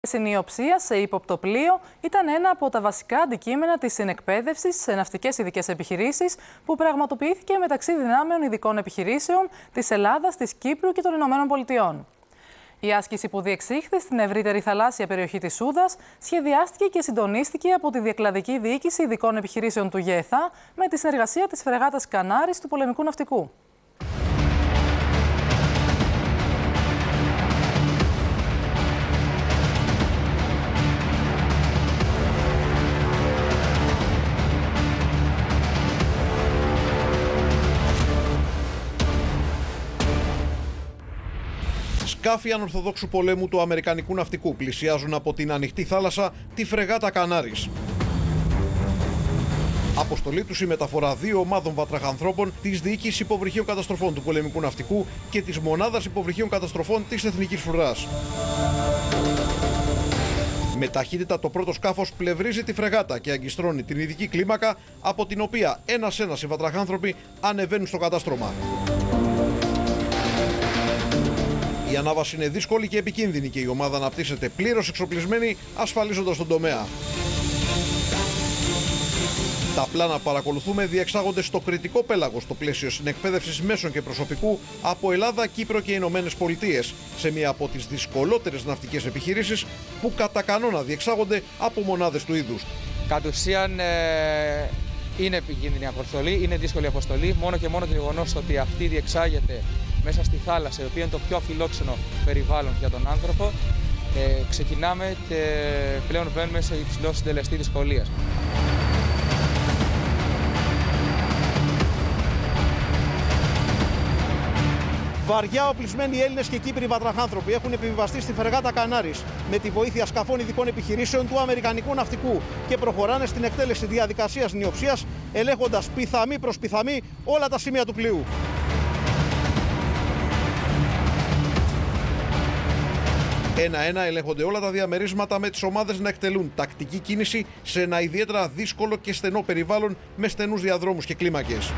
Η συνυποψία σε ύποπτο πλοίο ήταν ένα από τα βασικά αντικείμενα της συνεκπαίδευσης σε ναυτικές ειδικές επιχειρήσεις που πραγματοποιήθηκε μεταξύ δυνάμεων ειδικών επιχειρήσεων της Ελλάδας, της Κύπρου και των Ηνωμένων Πολιτειών. Η άσκηση που διεξήχθη στην ευρύτερη θαλάσσια περιοχή της Σούδας σχεδιάστηκε και συντονίστηκε από τη Διακλαδική Διοίκηση Ειδικών Επιχειρήσεων του ΓΕΘΑ με τη συνεργασία της φρεγάτας Κανάρης του Πολεμικού Ναυτικού. Σκάφη ανορθοδόξου πολέμου του Αμερικανικού ναυτικού πλησιάζουν από την ανοιχτή θάλασσα τη φρεγάτα Κανάρης. Αποστολή τους η μεταφορά 2 ομάδων βατραχανθρώπων της Διοίκησης Υποβρυχίων Καταστροφών του Πολεμικού Ναυτικού και της Μονάδας Υποβρυχίων Καταστροφών της Εθνικής Φρουράς. Με ταχύτητα το πρώτο σκάφος πλευρίζει τη φρεγάτα και αγκιστρώνει την ειδική κλίμακα από την οποία ένας-ένας οι βατραχάνθρωποι ανεβαίνουν στο κατάστρωμα. Η ανάβαση είναι δύσκολη και επικίνδυνη και η ομάδα αναπτύσσεται πλήρως εξοπλισμένη, ασφαλίζοντας τον τομέα. Τα πλάνα που παρακολουθούμε διεξάγονται στο κριτικό πέλαγος στο πλαίσιο συνεκπαίδευσης μέσων και προσωπικού από Ελλάδα, Κύπρο και Ηνωμένες Πολιτείες, σε μία από τις δυσκολότερες ναυτικές επιχειρήσεις που κατά κανόνα διεξάγονται από μονάδες του είδους. Κατ' ουσίαν είναι επικίνδυνη αποστολή, είναι δύσκολη αποστολή, μόνο και μόνο το γεγονός ότι αυτή διεξάγεται μέσα στη θάλασσα, η οποία είναι το πιο αφιλόξενο περιβάλλον για τον άνθρωπο, ξεκινάμε και πλέον μπαίνουμε σε υψηλό συντελεστή δυσκολίας. Βαριά οπλισμένοι Έλληνες και Κύπροι βατραχάνθρωποι έχουν επιβιβαστεί στη φρεγάτα Κανάρης με τη βοήθεια σκαφών ειδικών επιχειρήσεων του Αμερικανικού ναυτικού και προχωράνε στην εκτέλεση διαδικασίας νιοψίας, ελέγχοντας πιθαμή προς πιθαμή όλα τα σημεία του πλοίου. Ένα-ένα ελέγχονται όλα τα διαμερίσματα με τις ομάδες να εκτελούν τακτική κίνηση σε ένα ιδιαίτερα δύσκολο και στενό περιβάλλον με στενούς διαδρόμους και κλίμακες.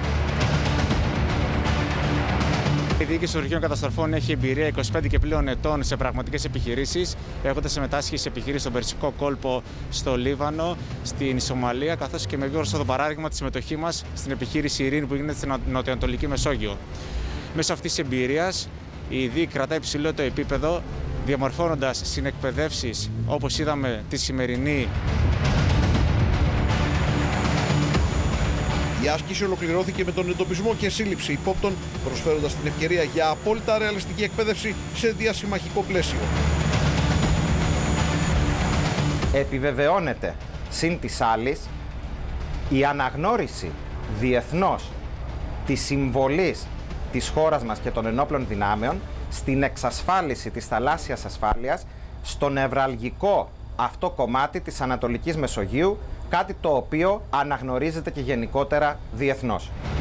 Η Διοίκηση Υποβρυχίων Καταστροφών έχει εμπειρία 25 και πλέον ετών σε πραγματικές επιχειρήσεις, έχοντας συμμετάσχει σε επιχειρήσεις στον Περσικό κόλπο, στο Λίβανο, στην Σομαλία, καθώς και με βίωρο το παράδειγμα τη συμμετοχή μας στην επιχείρηση Ειρήνη που γίνεται στην Νοτιοανατολική Μεσόγειο. Μέσω αυτής της εμπειρίας, η ΔΥ κρατάει υψηλό το επίπεδο, διαμορφώνοντας συνεκπαιδεύσεις όπως είδαμε τη σημερινή. Η άσκηση ολοκληρώθηκε με τον εντοπισμό και σύλληψη υπόπτων, προσφέροντας την ευκαιρία για απόλυτα ρεαλιστική εκπαίδευση σε διασημαχικό πλαίσιο. Επιβεβαιώνεται συν της άλλης η αναγνώριση διεθνώς της συμβολής της χώρας μας και των ενόπλων δυνάμεων στην εξασφάλιση της θαλάσσιας ασφάλειας στο νευραλγικό αυτό κομμάτι της Ανατολικής Μεσογείου, κάτι το οποίο αναγνωρίζεται και γενικότερα διεθνώς.